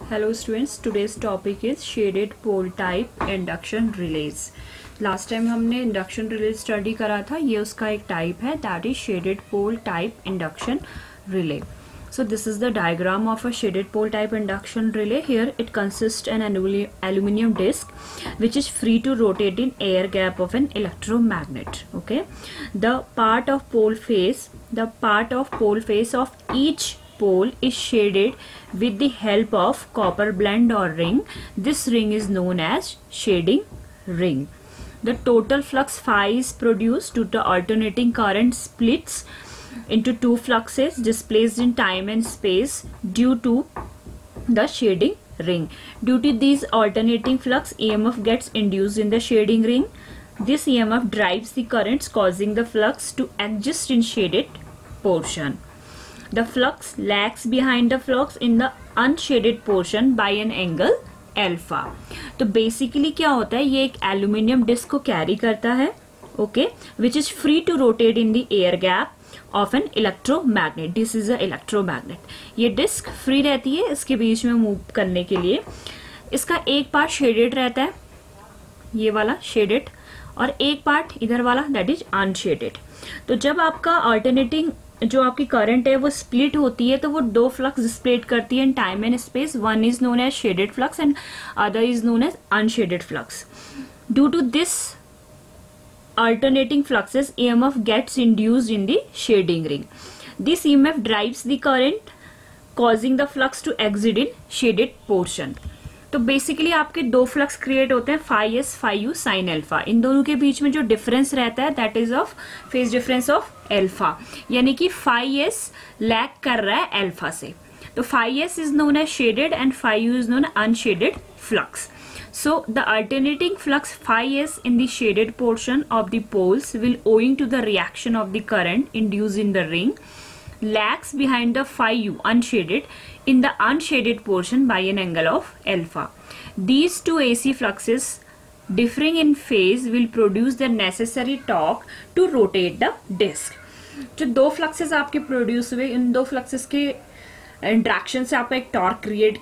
Hello students, today's topic is shaded pole type induction relays. Last time हमने induction relay study करा था, ये उसका एक टाइप है, that is shaded pole type induction relay. So this is the diagram of a shaded pole type induction relay. Here it consists an aluminum disc which is free to rotate in air gap of an electromagnet. Okay, the part of pole face of each pole is shaded with the help of copper blend or ring. This ring is known as shading ring. The total flux phi is produced due to alternating current splits into two fluxes displaced in time and space due to the shading ring. Due to these alternating flux, EMF gets induced in the shading ring. This EMF drives the currents, causing the flux to exist in shaded portion. The flux lags behind the flux in the unshaded portion by an angle alpha. तो basically क्या होता है, ये एक aluminium disc को carry करता है, okay, which is free to rotate in the air gap of an electromagnet. This is a electromagnet. ये डिस्क फ्री रहती है इसके बीच में मूव करने के लिए. इसका एक पार्ट शेडेड रहता है, ये वाला शेडेड, और एक पार्ट इधर वाला दैट इज अनशेडेड. तो जब आपका अल्टरनेटिंग जो आपकी करंट है वो स्प्लिट होती है, तो वो दो फ्लक्स डिस्प्लेट करती है in time and space. One is known as shaded flux and other is known as unshaded flux. Due to this alternating fluxes, EMF gets induced in the shading ring. This EMF drives the current, causing the flux to exit in shaded portion. तो basically आपके दो flux create होते हैं, phi S phi U sine alpha. इन दोनों के बीच में जो डिफरेंस रहता है that is of phase difference of alpha, यानी कि फाई एस लैग कर रहा है एल्फा से. तो phi S is known as shaded and phi U is known unshaded flux. So the alternating flux phi s in the shaded portion of the poles will, owing to the reaction of the current induced in the ring, lags behind the phi u unshaded in the unshaded portion by an angle of alpha. These two AC fluxes differing in phase will produce the necessary torque to rotate the disc. जो दो fluxes आपके produce हुए, इन दो fluxes के interaction से आपका एक torque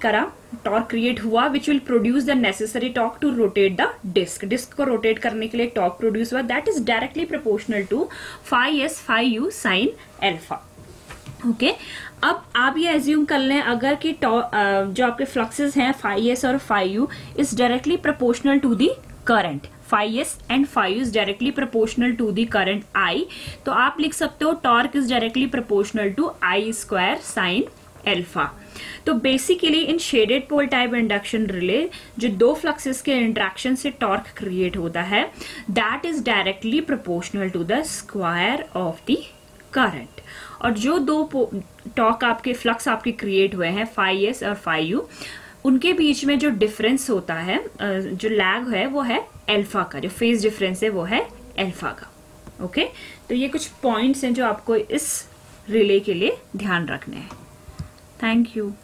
create हुआ which will produce the necessary torque to rotate the disc. Disc को रोटेट करने के लिए एक टॉर्क प्रोड्यूस हुआ that is directly proportional to phi S phi U sine alpha. Okay, अब आप ये एज्यूम कर लें अगर कि जो आपके फ्लक्सेस हैं फाई एस और phi U is directly proportional to the current. Phi S and phi U is directly proportional to the current I, तो आप लिख सकते हो torque is directly proportional to I square sine alpha. तो basically in shaded pole type induction relay जो दो fluxes के interaction से टॉर्क क्रिएट होता है that is directly proportional to the square of the current. और जो दो टॉर्क आपके फ्लक्स आपके क्रिएट हुए हैं फाई एस और फाई यू, उनके बीच में जो डिफरेंस होता है, जो लैग है वो है एल्फा का, जो फेज डिफरेंस है वो है एल्फा का. ओके, तो ये कुछ पॉइंट्स हैं जो आपको इस रिले के लिए ध्यान रखने हैं. Thank you.